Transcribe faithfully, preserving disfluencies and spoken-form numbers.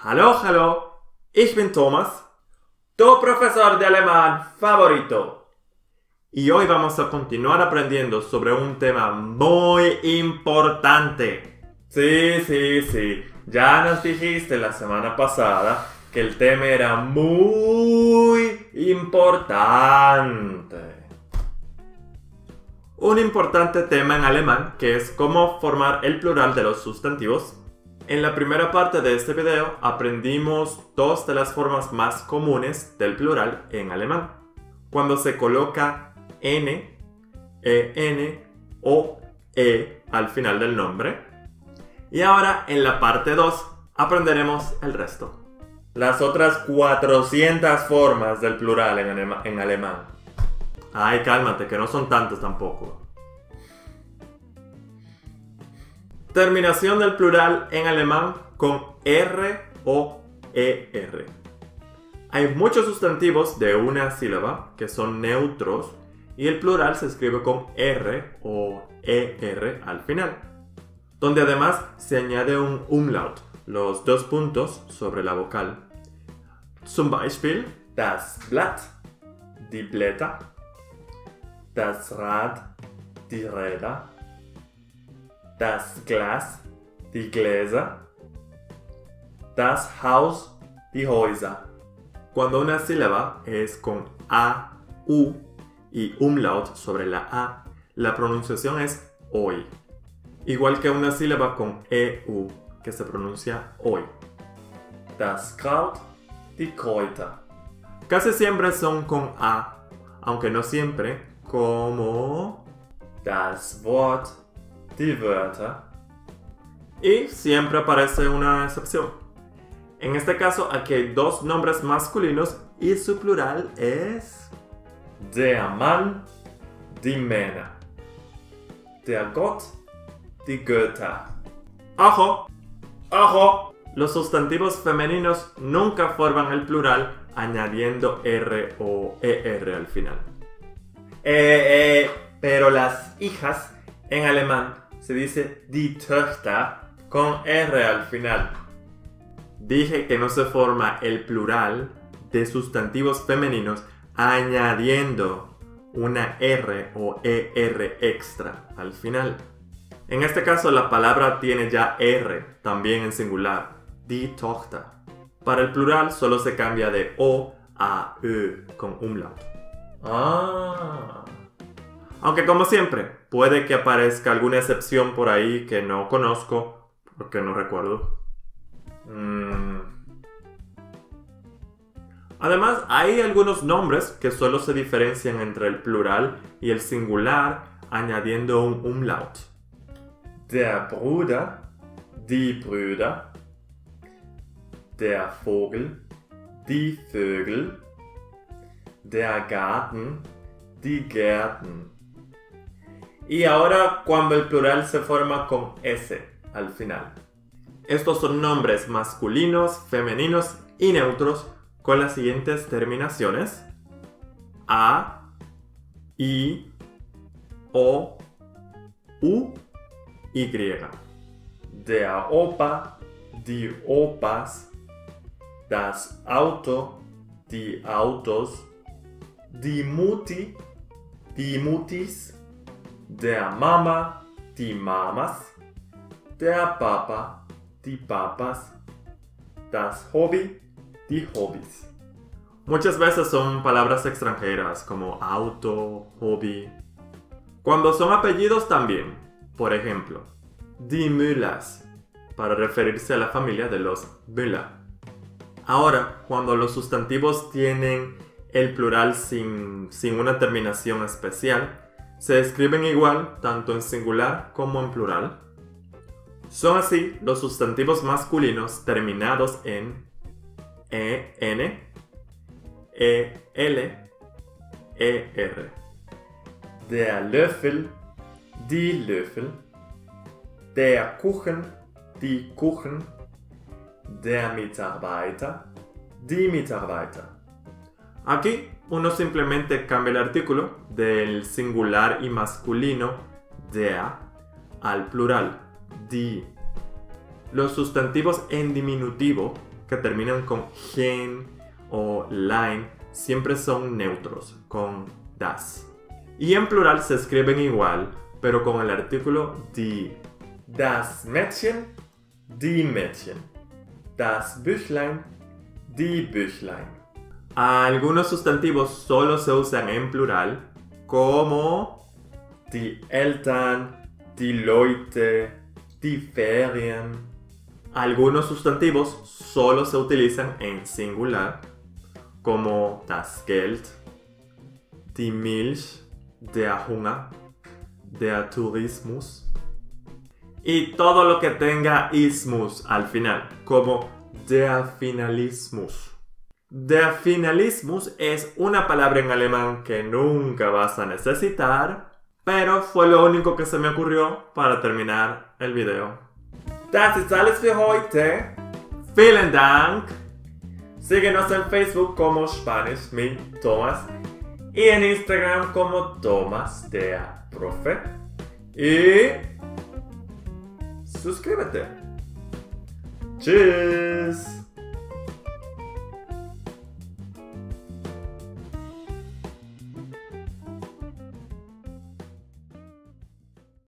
Hallo, hallo, ich bin Thomas, tu profesor de alemán favorito. Y hoy vamos a continuar aprendiendo sobre un tema muy importante. Sí, sí, sí, ya nos dijiste la semana pasada que el tema era muy importante. Un importante tema en alemán que es cómo formar el plural de los sustantivos. En la primera parte de este video aprendimos dos de las formas más comunes del plural en alemán. Cuando se coloca n, en o e al final del nombre. Y ahora en la parte dos aprenderemos el resto. Las otras cuatrocientas formas del plural en, alema en alemán. Ay, cálmate, que no son tantas tampoco. Terminación del plural en alemán con R o E R. Hay muchos sustantivos de una sílaba que son neutros y el plural se escribe con R o E R al final, donde además se añade un umlaut, los dos puntos sobre la vocal. Zum Beispiel das Blatt, die Blätter, das Rad, die Räder, das Glas, die Gläser, das Haus, die Häuser. Cuando una sílaba es con A, U y umlaut sobre la A, la pronunciación es oi. Igual que una sílaba con E U, que se pronuncia oi. Das Kraut, die Kräuter. Casi siempre son con A, aunque no siempre, como das Wort, die Wörter. Y siempre aparece una excepción. En este caso, aquí hay dos nombres masculinos y su plural es der Mann, die Männer, der Gott, die Götter. ¡Ojo! ¡Ojo! Los sustantivos femeninos nunca forman el plural añadiendo R o E R al final. Eh, eh, pero las hijas en alemán se dice die Töchter con R al final. Dije que no se forma el plural de sustantivos femeninos añadiendo una R o E R extra al final. En este caso la palabra tiene ya R, también en singular, die Tochter. Para el plural solo se cambia de O a Ö con umlaut. Ah. Aunque como siempre, puede que aparezca alguna excepción por ahí que no conozco, porque no recuerdo. Mm. Además, hay algunos nombres que solo se diferencian entre el plural y el singular añadiendo un umlaut. Der Bruder, die Brüder, der Vogel, die Vögel, der Garten, die Gärten. Y ahora cuando el plural se forma con S al final. Estos son nombres masculinos, femeninos y neutros con las siguientes terminaciones: A, I, O, U, Y. Der Opa, die Opas, das Auto, die Autos, die Mutti, die Muttis, der Mama, die Mamas, der Papa, die Papas, das Hobby, die Hobbys. Muchas veces son palabras extranjeras como auto, hobby. Cuando son apellidos también. Por ejemplo, die Müllers, para referirse a la familia de los Müller. Ahora, cuando los sustantivos tienen el plural sin, sin una terminación especial, se escriben igual tanto en singular como en plural. Son así los sustantivos masculinos terminados en en, el, er. Der Löffel, die Löffel, der Kuchen, die Kuchen, der Mitarbeiter, die Mitarbeiter. Aquí uno simplemente cambia el artículo del singular y masculino der al plural die. Los sustantivos en diminutivo que terminan con gen o line siempre son neutros, con das. Y en plural se escriben igual, pero con el artículo die. Das Mädchen, die Mädchen. Das Büchlein, die Büchlein. Algunos sustantivos solo se usan en plural, como die Eltern, die Leute, die Ferien. Algunos sustantivos solo se utilizan en singular, como das Geld, die Milch, der Hunger, der Tourismus. Y todo lo que tenga ismus al final, como der Finalismus. Der Finalismus es una palabra en alemán que nunca vas a necesitar, pero fue lo único que se me ocurrió para terminar el video. Das ist alles für heute. Vielen Dank. Síguenos en Facebook como Spanish mit Thomas y en Instagram como Thomas der Profe. Y suscríbete. Tschüss.